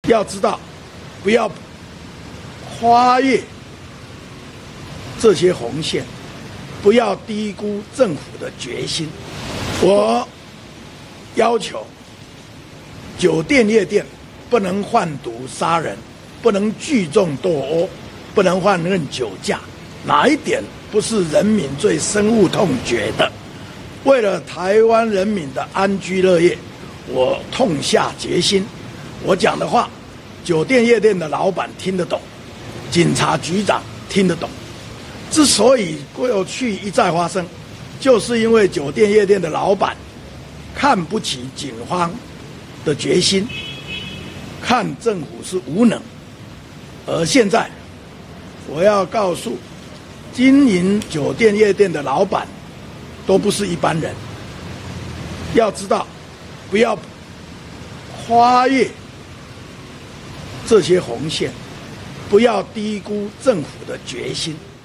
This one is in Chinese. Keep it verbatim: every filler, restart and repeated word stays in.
要知道，不要跨越这些红线，不要低估政府的决心。我要求酒店夜店不能贩毒杀人，不能聚众斗殴，不能放任酒驾，哪一点不是人民最深恶痛绝的？为了台湾人民的安居乐业，我痛下决心。我讲的话，酒店夜店的老板听得懂，警察局长听得懂。之所以过去一再发生，就是因为酒店夜店的老板看不起警方的决心，看政府是无能。而现在，我要告诉经营酒店夜店的老板，都不是一般人。要知道，不要跨越这些红线，不要低估政府的决心。